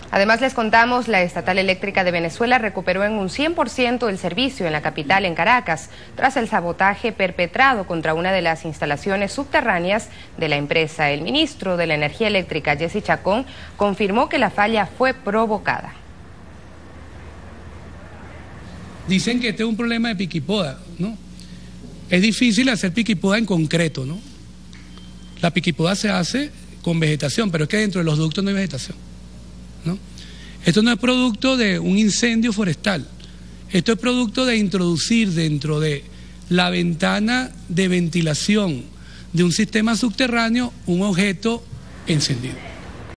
Además, les contamos, la Estatal Eléctrica de Venezuela recuperó en un 100% el servicio en la capital, en Caracas, tras el sabotaje perpetrado contra una de las instalaciones subterráneas de la empresa. El ministro de la Energía Eléctrica, Jesse Chacón, confirmó que la falla fue provocada. Dicen que este es un problema de piquipoda, ¿no? Es difícil hacer piquipoda en concreto, ¿no? La piquipoda se hace con vegetación, pero es que dentro de los ductos no hay vegetación, ¿no? Esto no es producto de un incendio forestal, esto es producto de introducir dentro de la ventana de ventilación de un sistema subterráneo un objeto encendido.